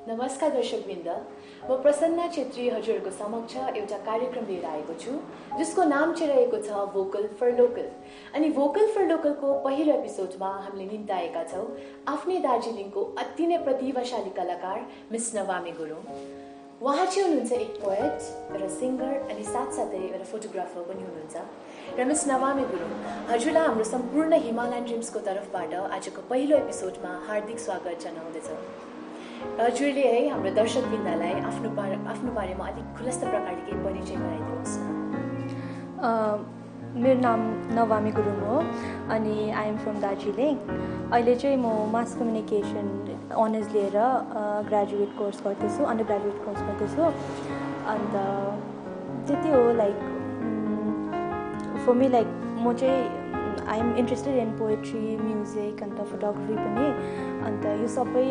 नमस्कार दर्शकवृन्द, म प्रसन्ना छेत्री हजुरको समक्ष एउटा कार्यक्रम लिएर आएको छु जसको नाम चाहिँ रहेको छ भोकल फर लोकल। अनि भोकल फर लोकलको पहिलो एपिसोडमा हामीले निम्ताएका छौँ आफ्नै दार्जिलिङको अति नै प्रतिभाशाली कलाकार मिस नवामी गुरुङ। उहाँ चाहिँ हुनुहुन्छ एक पोएट, एउटा सिङ्गर अनि साथसाथै एउटा फोटोग्राफर पनि हुनुहुन्छ। र मिस नवामी गुरुङ, हजुरलाई हाम्रो सम्पूर्ण हिमालयन ड्रिम्सको तर्फबाट आजको पहिलो एपिसोडमा हार्दिक स्वागत जनाउँदछौँ। हजुरले है हाम्रो दर्शकवृन्दलाई आफ्नो बारेमा अलिक खुलस्त प्रकारले केही परिचय गराइदिनुहोस् न। मेरो नाम नवामी गुरुङ हो अनि आई एम फ्रम दार्जिलिङ। अहिले चाहिँ म मास कम्युनिकेसन अनर्स लिएर ग्रेजुएट कोर्स गर्दैछु, अन्डर ग्रेजुएट कोर्स गर्दैछु। अन्त त्यति हो। लाइक फर मी लाइक म चाहिँ I am interested in poetry, music अन्त फोटोग्राफी पनि। अन्त यो सबै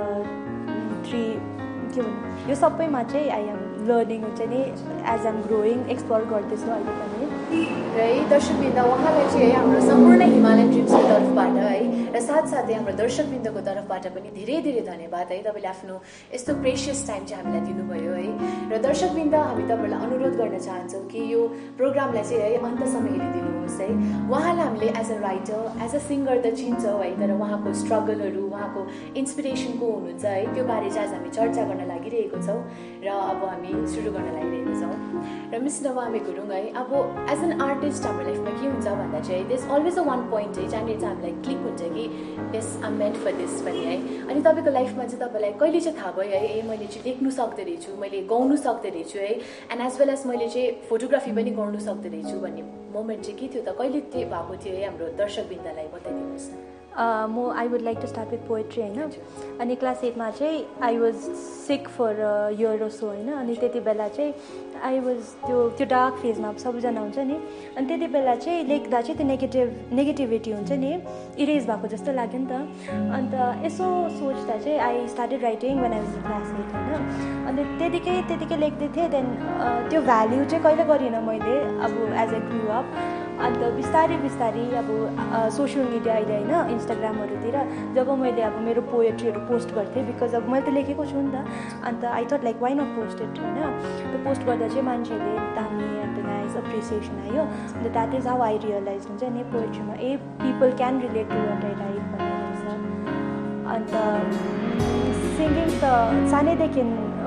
यो सबैमा चाहिँ आई एम लर्निङ हुन्छ नि, एज एम ग्रोइङ एक्सप्लोर गर्दैछु अहिले पनि। र है दर्शकवृन्द, उहाँलाई चाहिँ है हाम्रो सम्पूर्ण हिमालयन ड्रिम्सको तर्फबाट है र साथसाथै हाम्रो दर्शकवृन्दको तर्फबाट पनि धेरै धेरै धन्यवाद है। तपाईँले आफ्नो यस्तो प्रेसियस टाइम चाहिँ हामीलाई दिनुभयो है। र दर्शकवृन्द, हामी तपाईँलाई अनुरोध गर्न चाहन्छौँ कि यो प्रोग्रामलाई चाहिँ है अन्तसम्म हेरिदिनुहोस् है। उहाँलाई हामीले as a writer, as a singer त चिन्छौँ है, तर उहाँको स्ट्रगलहरू, उहाँको इन्सपिरेसन को हुनुहुन्छ है, त्यो बारे चाहिँ आज हामी चर्चा गर्न लागिरहेको छौँ। र अब हामी सुरु गर्न लागिरहेको छौँ। र मिस नवामी गुरुङ है, अब एज एन आर्टिस्ट हाम्रो लाइफमा के हुन्छ भन्दा चाहिँ this always a one point है जहाँनिर चाहिँ हामीलाई क्लिक हुन्छ कि yes I'm meant for this पनि है। अनि तपाईँको लाइफमा चाहिँ तपाईँलाई कहिले चाहिँ थाहा भयो है, ए मैले चाहिँ लेख्नु सक्दो रहेछु, मैले गाउनु सक्दो रहेछु है, एन्ड एज वेल एज मैले चाहिँ फोटोग्राफी पनि गर्नु सक्दो रहेछु भन्ने मोमेन्ट चाहिँ के थियो त, कहिले त्यो भएको थियो है, हाम्रो दर्शकवृन्दलाई बताइदिनुहोस् न। म I would like to start with poetry होइन। अनि क्लास 8मा चाहिँ I was sick for year so होइन। अनि त्यति बेला चाहिँ आई वाज त्यो डार्क फेजमा सबैजना हुन्छ नि। अनि त्यति बेला चाहिँ लेख्दा चाहिँ त्यो नेगेटिभिटी हुन्छ नि, इरेज भएको जस्तो लाग्यो नि त। अन्त यसो सोच्दा चाहिँ I started writing when I was class 8 होइन। अन्त त्यतिकै लेख्दै थिएँ। देन त्यो भ्याल्यु चाहिँ कहिले गरिनँ मैले अब एज ए ग्रु अप। अन्त बिस्तारै अब सोसियल मिडिया अहिले होइन, इन्स्टाग्रामहरूतिर जब मैले अब मेरो पोएट्रीहरू पोस्ट गर्थेँ, बिकज अब मैले त लेखेको छु नि त। अन्त I thought like why not post it होइन। त्यो पोस्ट गर्दा चाहिँ मान्छेले दामी अन्त नाइस एप्रिसिएसन आयो। अन्त that is how I realise हुन्छ नि पोएट्रीमा, a people can relate to what I write भन्ने रहेछ। अन्त सिङ्गिङ त सानैदेखि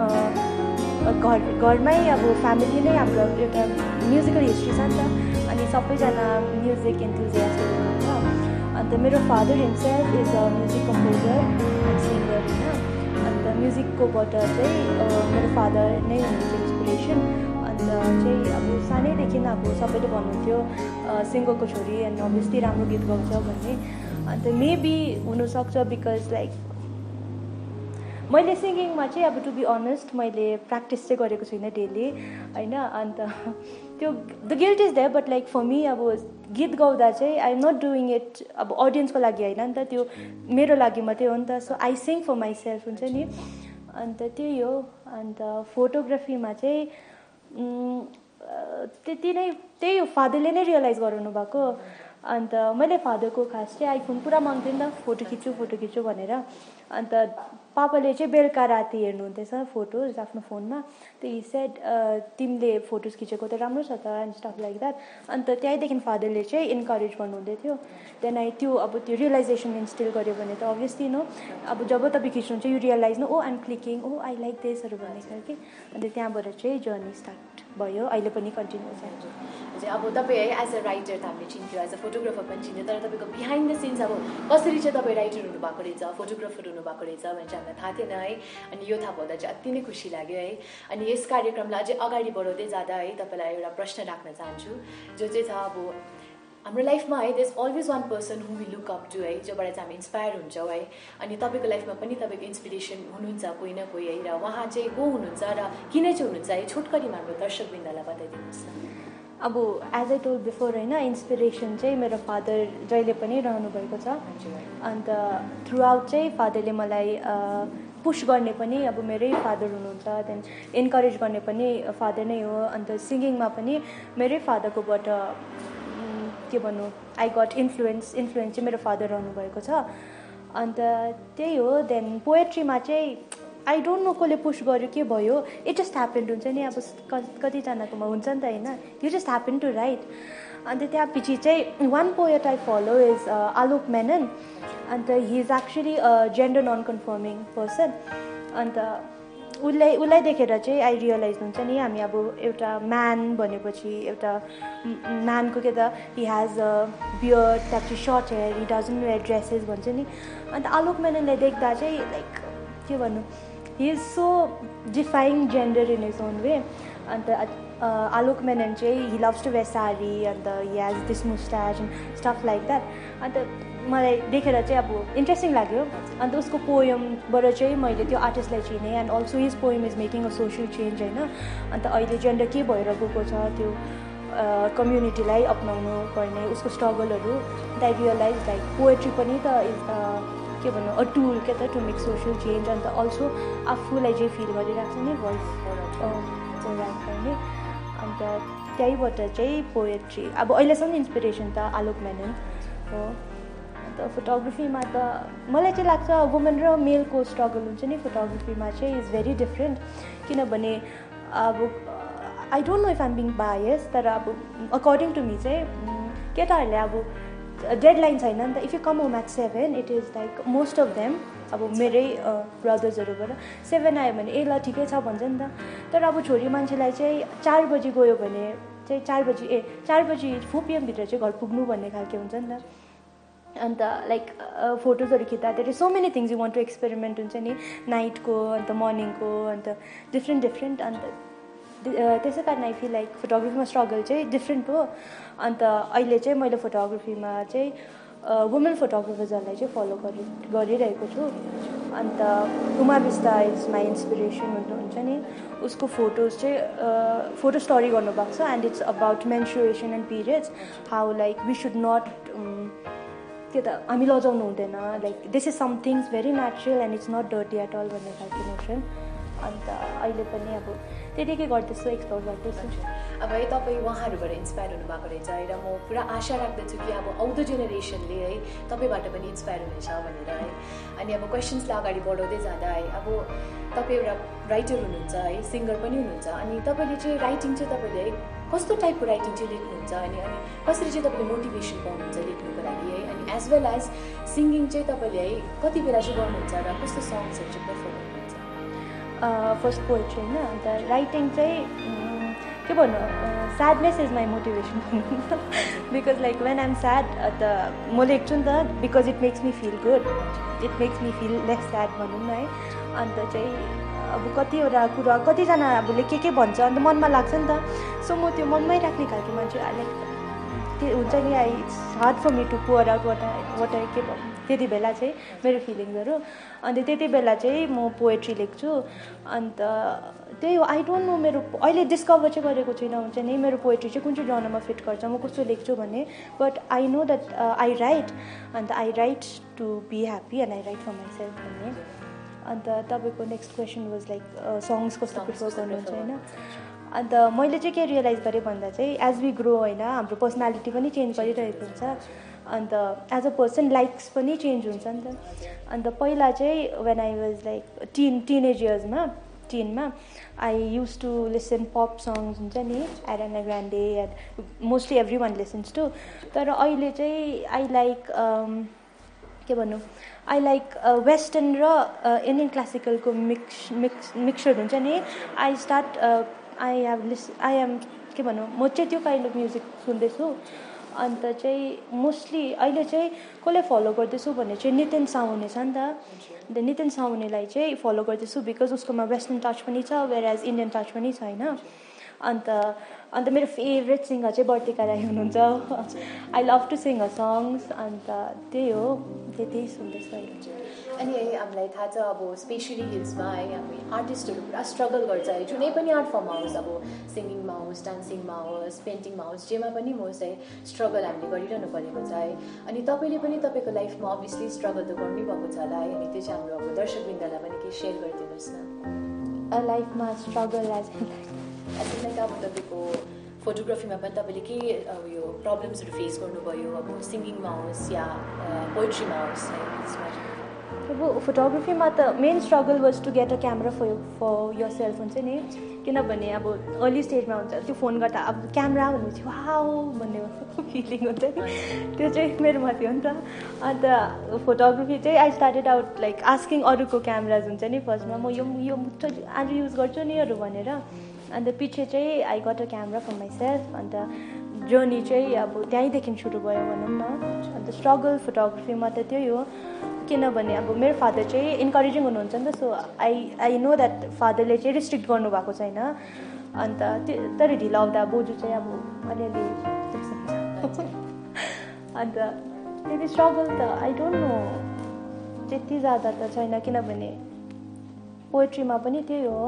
घरमै अब फ्यामिली नै हाम्रो एउटा म्युजिकल हिस्ट्री छ नि त। अनि सबैजना म्युजिक इन्थुजियास्टहरू हुनुहुन्छ। अन्त मेरो father himself is a music composer and singer होइन। अन्त म्युजिककोबाट चाहिँ मेरो फादर नै हुनुहुन्छ इन्सपिरेसन। अन्त चाहिँ अब सानैदेखि अब सबैले भन्नुहुन्थ्यो सिङ्गरको छोरी एन्ड अभियसली राम्रो गीत गाउँछ भन्ने। अन्त मेबी हुनसक्छ बिकज लाइक मैले सिङ्गिङमा चाहिँ अब टु बी अनेस्ट मैले प्र्याक्टिस चाहिँ गरेको छुइनँ डेली होइन। अन्त त्यो the guilt is there, but like for me अब गीत गाउँदा चाहिँ I am not doing it अब अडियन्सको लागि होइन नि त, त्यो मेरो लागि मात्रै हो नि त। So I sing for myself हुन्छ नि। अन्त त्यही हो। अन्त फोटोग्राफीमा चाहिँ त्यही हो, फादरले नै रियलाइज गराउनु भएको। अन्त मैले फादरको खास चाहिँ आइफोन पुरा माग्थेँ नि त, फोटो खिच्छु भनेर। अन्त पापाले चाहिँ बेलुका राति हेर्नुहुँदैछ फोटोज आफ्नो फोनमा। त्यो हि सेड तिमीले फोटोज खिचेको त राम्रो छ त एन्ड स्टफ लाइक द्याट। अन्त त्यहीँदेखि फादरले चाहिँ इन्करेज गर्नुहुँदै थियो। देन आई त्यो रियलाइजेसन इन्स्टिल गर्यो भने त अभियसली नो, अब जब तपाईँ खिच्नुहुन्छ यो realise no, oh I'm clicking, oh I like दिसहरू भन्ने खालके। अन्त त्यहाँबाट चाहिँ जर्नी स्टार्ट भयो, अहिले पनि कन्टिन्यू छ। अब तपाईँ है एज अ राइटर त हामीले चिन्थ्यो, एज अ फोटोग्राफर पनि चिन्थ्यो, तर तपाईँको बिहाइन्ड द सिन्स अब कसरी चाहिँ तपाईँ राइटर हुनुभएको रहेछ, फोटोग्राफर हुनुभएको रहेछ भने चाहिँ हामीलाई थाहा थिएन है। अनि यो थाहा पाउँदा चाहिँ अति नै खुसी लाग्यो है। अनि यस कार्यक्रमलाई अझै अगाडि बढाउँदै जाँदा है तपाईँलाई एउटा प्रश्न राख्न चाहन्छु, जो चाहिँ छ अब हाम्रो लाइफमा है there is always one person who we look up to है, जोबाट चाहिँ हामी इन्सपायर हुन्छौँ है। अनि तपाईँको लाइफमा पनि तपाईँको इन्सपिरेसन हुनुहुन्छ कोही न कोही है, र उहाँ चाहिँ को हुनुहुन्छ र किन चाहिँ हुनुहुन्छ है, छोटकरीमा हाम्रो दर्शकवृन्दलाई बताइदिनुहोस् न। अब एज आई टोल्ड बिफोर होइन, इन्सपिरेसन चाहिँ मेरो फादर जहिले पनि रहनु भएको छ। अन्त थ्रु आउट चाहिँ फादरले मलाई पुस गर्ने पनि अब मेरै फादर हुनुहुन्छ, देन इन्करेज गर्ने पनि फादर नै हो। अन्त सिङ्गिङमा पनि मेरै फादरकोबाट के भन्नु, आई गट इन्फ्लुएन्स चाहिँ मेरो फादर रहनुभएको छ। अन्त त्यही हो। देन पोएट्रीमा चाहिँ आई डोन्ट नो कसले पुस गर्यो के भयो इट जस्ट ह्यापन्ड हुन्छ नि अब कतिजनाकोमा हुन्छ नि त होइन you just happen to write अन्त त्यहाँ पछि चाहिँ one poet I follow is Alok Menon अन्त he is actually gender non conforming person अन्त उसलाई देखेर चाहिँ आई रियलाइज हुन्छ नि हामी अब एउटा म्यान भनेपछि एउटा म्यानको के त हि हेज अ बियर्ड त्यहाँपछि short hair he doesn't wear dresses भन्छ नि अन्त आलोक मेननलाई देख्दा चाहिँ लाइक के भन्नु he is so defying gender in his own way अन्त आलोक मेनन चाहिँ he loves to wear sari अन्त he has this moustache and stuff like that अन्त मलाई देखेर चाहिँ अब इन्ट्रेस्टिङ लाग्यो अन्त उसको पोयमबाट चाहिँ मैले त्यो आर्टिस्टलाई चिनेँ and also his poem is making a social change होइन अन्त अहिले जेन्डर के भएर गएको छ त्यो कम्युनिटीलाई अपनाउनु पर्ने उसको स्ट्रगलहरू आई रियलाइज लाइक पोएट्री पनि त इज के भन्नु अ टुल के त टु मेक सोसियल चेन्ज अन्त अल्सो आफूलाई जे फिल गरिरहेको छ नि भोइस गर्ने अन्त त्यहीबाट चाहिँ पोएट्री अब अहिलेसम्म इन्सपिरेसन त आलोक मेनन हो अन्त फोटोग्राफीमा त मलाई चाहिँ लाग्छ वुमेन र मेलको स्ट्रगल हुन्छ नि फोटोग्राफीमा चाहिँ इज भेरी डिफ्रेन्ट किनभने अब I don't know if I'm being biased तर अब अकर्डिङ टु मी चाहिँ केटाहरूले अब डेडलाइन छैन नि त if you come home at 7 it is like most of them अब मेरै ब्रदर्सहरूबाट 7 आयो भने ए ल ठिकै छ भन्छ नि त तर अब छोरी मान्छेलाई चाहिँ 4 बजी गयो भने चाहिँ 4 बजी 4 PM-भित्र चाहिँ घर पुग्नु भन्ने खालके हुन्छ नि त अन्त लाइक फोटोजहरू खिच्दा there is so many things you want to experiment हुन्छ नि नाइटको अन्त मर्निङको अन्त डिफ्रेन्ट अन्त त्यसै कारण आई फिल लाइक फोटोग्राफीमा स्ट्रगल चाहिँ डिफ्रेन्ट हो अन्त अहिले चाहिँ मैले फोटोग्राफीमा चाहिँ वुमेन फोटोग्राफर्सहरूलाई चाहिँ फलो गरिरहेको छु and Uma Bista is my inspiration हुन्छ नि उसको फोटोज चाहिँ फोटो स्टोरी गर्नुभएको छ and it's about menstruation and periods how like we should not के त हामी लजाउनु हुँदैन like this is some things very natural and it's not dirty at all भन्ने खालको नोसन अन्त अहिले पनि अब त्यतिकै गर्दैछु एक्सप्लोर गर्दैछु अब है तपाईँ उहाँहरूबाट इन्सपायर हुनुभएको रहेछ र म पुरा आशा राख्दछु कि अब आउँदो जेनेरेसनले है तपाईँबाट पनि इन्सपायर हुनेछ भनेर है अनि अब क्वेसन्सलाई अगाडि बढाउँदै जाँदा है अब तपाईँ एउटा राइटर हुनुहुन्छ है सिङ्गर पनि हुनुहुन्छ अनि तपाईँले चाहिँ राइटिङ चाहिँ तपाईँले है कस्तो टाइपको राइटिङ चाहिँ लेख्नुहुन्छ अनि कसरी चाहिँ तपाईँले मोटिभेसन पाउनुहुन्छ लेख्नुको लागि है अनि एज वेल एज सिङ्गिङ चाहिँ तपाईँले है कति बेला चाहिँ गर्नुहुन्छ र कस्तो सङ्ग्सहरू चाहिँ प्रेफर गर्नुहुन्छ फर्स्ट पोएट्री होइन अन्त राइटिङ चाहिँ के भन्नु sadness is my motivation because like when I'm sad त म लेख्छु नि त because it makes me feel good it makes me feel less sad भनौँ न है अन्त चाहिँ अब कतिवटा कुरा कतिजना अबले के भन्छ अन्त मनमा लाग्छ नि त सो म त्यो मनमै राख्ने खालको मान्छे लाइक त्यो हुन्छ नि I it's hard for me to pour out what के त्यति बेला चाहिँ मेरो फिलिङ्सहरू अन्त त्यति बेला चाहिँ म पोएट्री लेख्छु अन्त त्यही हो आई डोन्ट नो मेरो अहिले डिस्कभर चाहिँ गरेको छुइनँ हुन्छ नि मेरो पोएट्री चाहिँ कुन चाहिँ जर्नरमा फिट गर्छ म कस्तो लेख्छु भन्ने but I know that I write and I write to be happy and I write for myself भन्ने अन्त तपाईँको next question was like songs कस्तो प्रिफर गर्नुहुन्छ होइन अन्त मैले चाहिँ के रियलाइज गरेँ भन्दा चाहिँ एज वी ग्रो होइन हाम्रो पर्सनालिटी पनि चेन्ज गरिरहेको हुन्छ and as a person likes पनि चेन्ज हुन्छ नि त अन्त पहिला चाहिँ when I was like teenage इयर्समा टिनमा I use to listen pop songs हुन्छ नि Ariana Grande and mostly every one listens to तर अहिले चाहिँ आई लाइक के भन्नु आई लाइक वेस्टर्न र इन्डियन क्लासिकलको मिक्सर हुन्छ नि आई एम के भनौँ म चाहिँ त्यो काइन्ड अफ म्युजिक सुन्दैछु अन्त चाहिँ मोस्टली अहिले चाहिँ कसलाई फलो गर्दैछु भने चाहिँ नितिन साउने छ नि त अन्त नितिन साउनेलाई चाहिँ फलो गर्दैछु बिकज उसकोमा वेस्टर्न टच पनि छ वेयर एज इन्डियन टच पनि छ होइन अन्त मेरो फेभरेट सिङ्गर चाहिँ बर्तिका राई हुनुहुन्छ I love to sing a songs and त्यही हो त्यही सुन्दैछु अहिले अनि है हामीलाई थाहा छ अब स्पेसली हिल्समा है हामी आर्टिस्टहरू पुरा स्ट्रगल गर्छ है जुनै पनि आर्ट फर्ममा होस् अब सिङ्गिङमा होस् डान्सिङमा होस् पेन्टिङमा होस् जेमा पनि होस् है स्ट्रगल हामीले गरिरहनु परेको छ है अनि तपाईँले पनि तपाईँको लाइफमा अभियसली स्ट्रगल त गर्नै भएको छ होला है अनि त्यो चाहिँ हाम्रो अब दर्शकवृन्दलाई पनि केही सेयर गरिदिनुहोस् न लाइफमा स्ट्रगल लाइक अब तपाईँको फोटोग्राफीमा पनि तपाईँले के यो प्रब्लम्सहरू फेस गर्नुभयो अब सिङ्गिङमा होस् या पोइट्रीमा होस् है त्यसमा अब फोटोग्राफीमा त main struggle was to get a camera for yourself हुन्छ नि किनभने अब अर्ली स्टेजमा हुन्छ त्यो फोन गर्दा अब क्यामेरा भनेपछि वाउ भन्ने फिलिङ हुन्छ नि त्यो चाहिँ मेरोमा थियो नि त अन्त फोटोग्राफी चाहिँ I started out like asking अरूको क्यामेराज हुन्छ नि फर्स्टमा म यो आज युज गर्छु निहरू भनेर अन्त पछि चाहिँ I got a camera for myself and journey चाहिँ अब त्यहीँदेखि सुरु भयो भनौँ न अन्त स्ट्रगल फोटोग्राफीमा त त्यही हो किनभने अब मेरो फादर चाहिँ इन्करेजिङ हुनुहुन्छ नि त सो आई नो द्याट फादरले चाहिँ रिस्ट्रिक्ट गर्नुभएको छैन अन्त तर ढिलो आउँदा बोजू चाहिँ अब अलिअलि अन्त त्यति स्ट्रगल त आई डोन्ट नो त्यति ज्यादा त छैन किनभने पोएट्रीमा पनि त्यही हो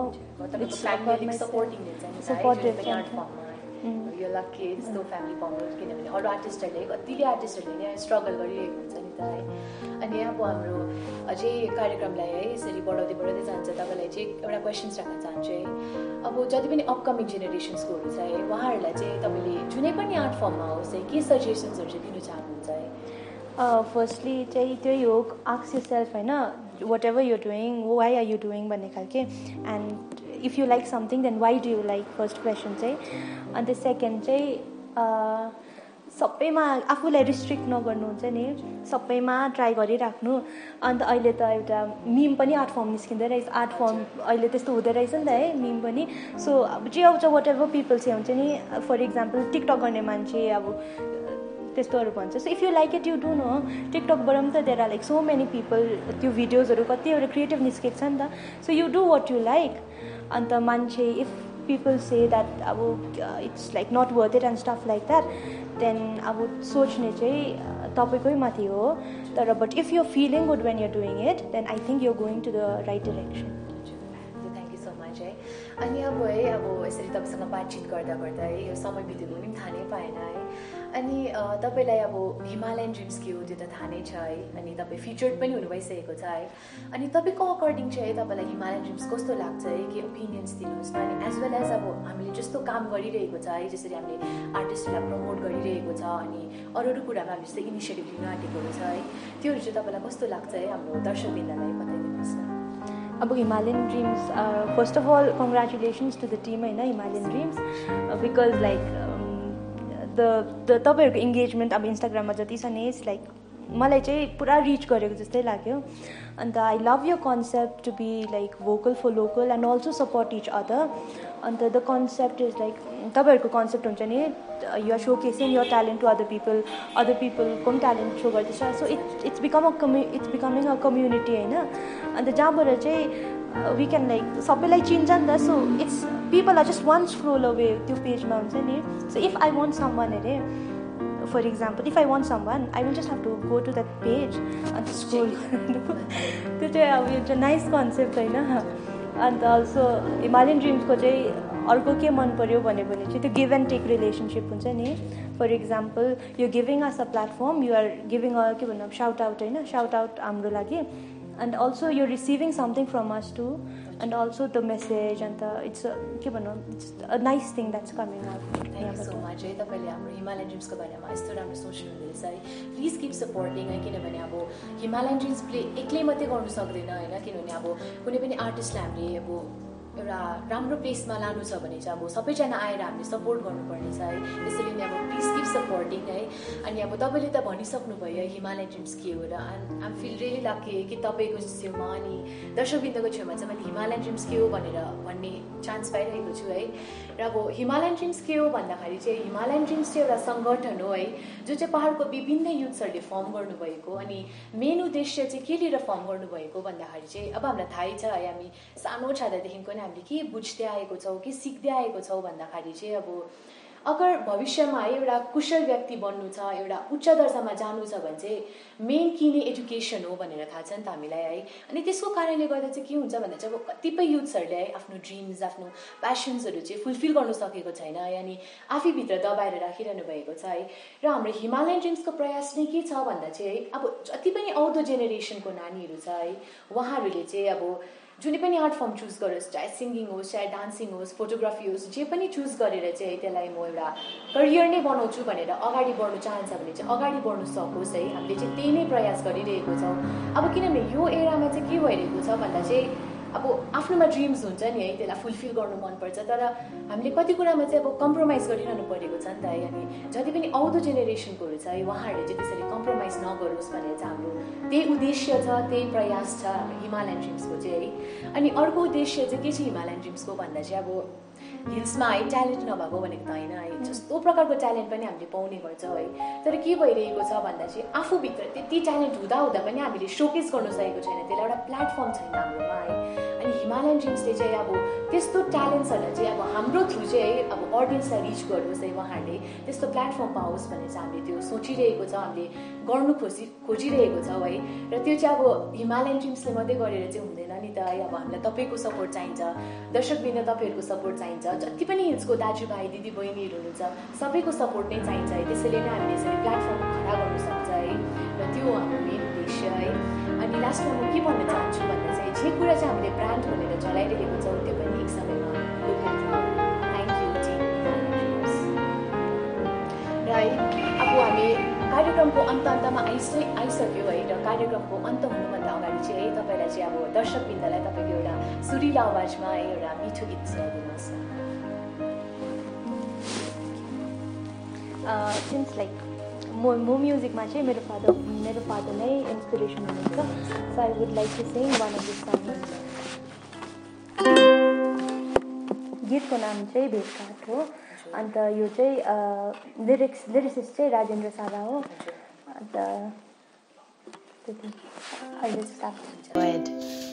यो लक्की यस्तो फ्यामिली पाउनु किनभने अरू आर्टिस्टहरूले कतिले आर्टिस्टहरूले नै स्ट्रगल गरिरहेको हुन्छ नि त है अनि अब हाम्रो अझै कार्यक्रमलाई है यसरी बढाउँदै जान्छ तपाईँलाई चाहिँ एउटा क्वेसन्स राख्न चाहन्छु है अब जति पनि अपकमिङ जेनेरेसन्सकोहरू छ है उहाँहरूलाई चाहिँ तपाईँले जुनै पनि आर्ट फर्ममा होस् है के सजेसन्सहरू चाहिँ दिनु चाहनुहुन्छ है फर्स्टली चाहिँ त्यही हो आस्क योरसेल्फ होइन whatever you're doing why are you doing भन्ने खालके and if you like something then why do you like first question चाहिँ अन्त सेकेन्ड चाहिँ सबैमा आफूलाई रिस्ट्रिक्ट नगर्नुहुन्छ नि सबैमा ट्राई गरिराख्नु अन्त अहिले त एउटा मिम पनि आर्ट फर्म निस्किँदै रहेछ आर्ट फर्म अहिले त्यस्तो हुँदो रहेछ नि त है मिम पनि सो अब जे आउँछ वाट एभर पिपल चाहिँ हुन्छ नि फर इक्जाम्पल टिकटक गर्ने मान्छे अब त्यस्तोहरू भन्छ so if you like it you do know टिकटकबाट पनि त there are like so many people त्यो भिडियोजहरू कतिवटा क्रिएटिभ निस्केको छ नि त so you do what you like and मान्छे इफ पिपल से द्याट अब it's like not worth it and stuff like that then अब सोच्ने चाहिँ तपाईँकै माथि हो तर but if you feeling good when you're doing it then I think you going to the right direction thank you so much है अनि अब है अब यसरी तपाईँसँग बातचित गर्दा है यो समय बितेको पनि थाहा नै पाएन है अनि तपाईँलाई अब हिमालयन ड्रिम्स के हो त्यो त थाहा नै छ है अनि तपाईँ फिचर्ड पनि हुनु भइसकेको छ है अनि तपाईँको अकर्डिङ चाहिँ है तपाईँलाई हिमालयन ड्रिम्स कस्तो लाग्छ है के ओपिनियन्स दिनुहोस् न अनि एज वेल एज अब हामीले जस्तो काम गरिरहेको छ है जसरी हामीले आर्टिस्टलाई प्रमोट गरिरहेको छ अनि अरू कुरामा हामीले जस्तै इनिसिएटिभ लिन आँटेकोहरू छ है त्योहरू चाहिँ तपाईँलाई कस्तो लाग्छ है हाम्रो दर्शकवृन्दलाई बताइदिनुहोस् न अब Himalayan Dreams first of all congratulations to the team होइन Himalayan Dreams because like the तपाईँहरूको इङ्गेजमेन्ट अब इन्स्टाग्राममा जति छ नि लाइक मलाई चाहिँ पुरा रिच गरेको जस्तै लाग्यो and I love your concept to be like vocal for local and also support each other and the concept is like तपाईँहरूको कन्सेप्ट हुन्छ नि you're showcasing your talent to other पिपलको पनि ट्यालेन्ट सो गर्दैछ so it's becoming a community होइन and जहाँबाट चाहिँ we can like सबैलाई चिन्छ नि त so it's people are just one scroll away त्यो पेजमा हुन्छ नि so if I want someone अरे for example if I want someone I will just have to go to that page and scroll त्यो चाहिँ अब एउटा nice concept होइन अन्त अल्सो हिमालयन ड्रिम्सको चाहिँ अर्को के मन पऱ्यो भने चाहिँ त्यो गिभ एन्ड टेक रिलेसनसिप हुन्छ नि for example you giving us a platform you are giving a के भन्नु साउट आउट होइन साउट आउट हाम्रो लागि and also you're receiving something from us too and also the message and it's के भन्नु it's a nice thing that's coming out. Thank you so much है तपाईँले हाम्रो हिमालयन ड्रिम्सको बारेमा यस्तो राम्रो सोच्नु हुँदैछ है प्लिज किप सपोर्टिङ है किनभने अब हिमालयन ड्रिम्सले एक्लै मात्रै गर्नु सक्दैन होइन किनभने अब कुनै पनि आर्टिस्टलाई हामीले अब एउटा राम्रो प्लेसमा लानु छ भने चाहिँ अब सबैजना आएर हामीले सपोर्ट गर्नुपर्ने छ है त्यसैले नै अब प्लिज किप सपोर्टिङ है अनि अब तपाईँले त भनिसक्नुभयो हिमालयन ड्रिम्स के हो र आइम फिल रियली लकी कि तपाईँको छेउमा अनि दर्शकवृन्दको छेउमा चाहिँ मैले हिमालयन ड्रिम्स के हो भनेर भन्ने चान्स पाइरहेको छु है र अब हिमालयन ड्रिम्स के हो भन्दाखेरि चाहिँ हिमालयन ड्रिम्स चाहिँ एउटा सङ्गठन हो है जो चाहिँ पहाडको विभिन्न युथ्सहरूले फर्म गर्नुभएको अनि मेन उद्देश्य चाहिँ के लिएर फर्म गर्नुभएको भन्दाखेरि चाहिँ अब हामीलाई थाहै छ है हामी सानो छँदादेखिको नै हामीले के बुझ्दै आएको छौँ के सिक्दै आएको छौँ भन्दाखेरि चाहिँ अब अगर भविष्यमा है एउटा कुशल व्यक्ति बन्नु छ एउटा उच्च दर्जामा जानु छ भने चाहिँ मेन किने एजुकेसन हो भनेर थाहा छ नि त हामीलाई है अनि त्यसको कारणले गर्दा चाहिँ के हुन्छ भन्दा चाहिँ अब कतिपय युथ्सहरूले है आफ्नो ड्रिम्स आफ्नो प्यासन्सहरू चाहिँ फुलफिल गर्नु सकेको छैन अनि आफैभित्र दबाएर राखिरहनु भएको छ है र हाम्रो हिमालयन ड्रिम्सको प्रयास नै के छ भन्दा चाहिँ है अब जति पनि आउँदो जेनेरेसनको नानीहरू छ है उहाँहरूले चाहिँ अब जुनै पनि आर्ट फर्म चुज गरोस्, चाहे सिङ्गिङ होस्, चाहे डान्सिङ होस्, फोटोग्राफी होस्, जे पनि चुज गरेर चाहिँ त्यसलाई म एउटा करियर नै बनाउँछु भनेर अगाडि बढ्नु चाहन्छ भने चाहिँ अगाडि बढ्नु सकोस् है। हामीले चाहिँ त्यही नै प्रयास गरिरहेको छौँ। अब किनभने यो एरामा चाहिँ के भइरहेको छ भन्दा चाहिँ अब आफ्नोमा ड्रिम्स हुन्छ नि है, त्यसलाई फुलफिल गर्नु मनपर्छ, तर हामीले कति कुरामा चाहिँ अब कम्प्रोमाइज गरिरहनु परेको छ नि त है। अनि जति पनि आउँदो जेनेरेसनकोहरू छ है, उहाँहरूले चाहिँ त्यसरी कम्प्रोमाइज नगरोस् भनेर चाहिँ हाम्रो त्यही उद्देश्य छ, त्यही प्रयास छ हाम्रो हिमालयन ड्रिम्सको चाहिँ है। अनि अर्को उद्देश्य चाहिँ के छ हिमालयन ड्रिम्सको भन्दा चाहिँ अब हिल्समा है ट्यालेन्ट नभएको भनेको त होइन है, जस्तो प्रकारको ट्यालेन्ट पनि हामीले पाउने गर्छौँ है। तर के भइरहेको छ भन्दा चाहिँ आफूभित्र त्यति ट्यालेन्ट हुँदा पनि हामीले सोकेस गर्नु सकेको छैन, त्यसलाई एउटा प्लेटफर्म छैन हाम्रोमा है। अनि हिमालयन ड्रिम्सले चाहिँ अब त्यस्तो ट्यालेन्ट्सहरूलाई चाहिँ अब हाम्रो थ्रु चाहिँ है अब अडियन्सलाई रिच गरोस् है, उहाँहरूले त्यस्तो प्लेटफर्म पाओस् भनेर चाहिँ हामीले त्यो सोचिरहेको छ, हामीले गर्नु खोजिरहेको छौँ है। र त्यो चाहिँ अब हिमालयन ड्रिम्सले मात्रै गरेर चाहिँ हुँदैन नि त है। अब हामीलाई तपाईँको सपोर्ट चाहिन्छ, दर्शकवृन्द तपाईँहरूको सपोर्ट चाहिन्छ, जति पनि हिल्सको दाजुभाइ दिदी बहिनीहरू हुनुहुन्छ सबैको सपोर्ट नै चाहिन्छ है। त्यसैले नै हामीले यसरी प्लेटफर्म खडा गर्नु सक्छ है, र त्यो हाम्रो मेन उद्देश्य है। अनि लास्टमा म के भन्न चाहन्छु भन्दा चाहिँ जे कुरा चाहिँ हामीले ब्रान्ड भनेर चलाइरहेको छौँ त्यो पनि एक समयमा लोकल थियो। Thank you team Himalayan Dreams. र है अब हामी कार्यक्रमको अन्तमा आइसक्यो है, र कार्यक्रमको अन्त हुनुभन्दा अगाडि चाहिँ है तपाईँलाई चाहिँ अब दर्शकवृन्दलाई तपाईँको एउटा सुरिलो आवाजमा है एउटा मिठो गीत सुनाइदिनुहोस् न। सिन्स लाइक म म्युजिकमा चाहिँ मेरो फादर नै इन्सपिरेसन हुनुहुन्छ, so I would like to sing one of this song. गीतको नाम चाहिँ भेटघाट हो, अन्त यो चाहिँ लिरिसिस्ट चाहिँ राजेन्द्र साला हो। अन्त त्यति अहिले स्टार्ट हुन्छ।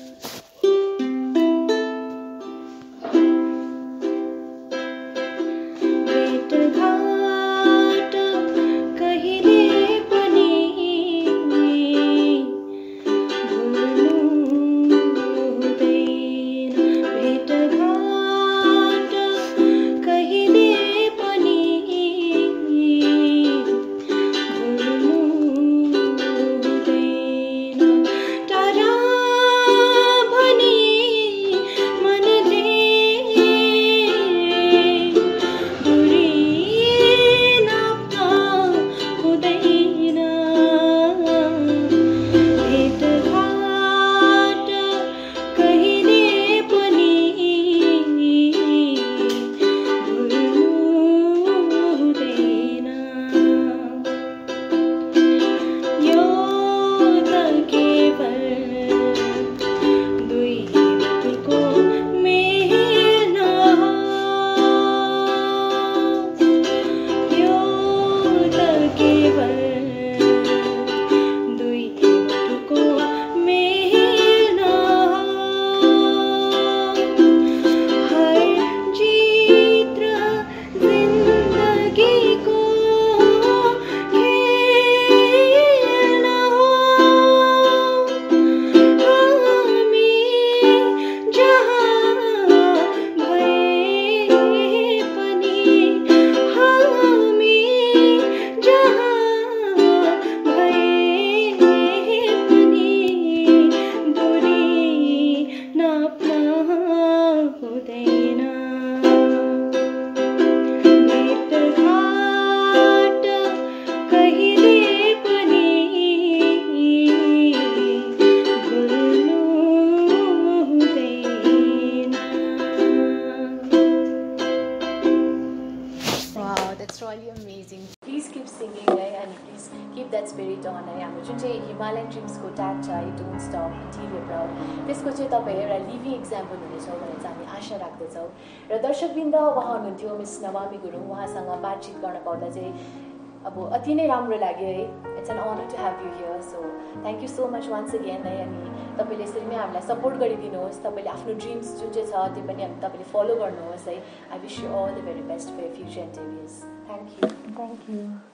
हिमालयन ड्रिम्सको ट्याग छ है, don't stop until you proud, त्यसको चाहिँ तपाईँ एउटा लिभिङ इक्जाम्पल हुनेछौँ भनेर चाहिँ हामी आशा राख्दछौँ। र दर्शकवृन्द उहाँ हुनुहुन्थ्यो मिस नवामी गुरुङ, उहाँसँग बातचित गर्न पाउँदा चाहिँ अब अति नै राम्रो लाग्यो है। It's an honour to have you here, so thank you so much once again है। अनि तपाईँले यसरी नै हामीलाई सपोर्ट गरिदिनुहोस्, तपाईँले आफ्नो ड्रिम्स जुन चाहिँ छ त्यो पनि तपाईँले फलो गर्नुहोस् है। I wish you all the very best for your future endeavours. Thank you.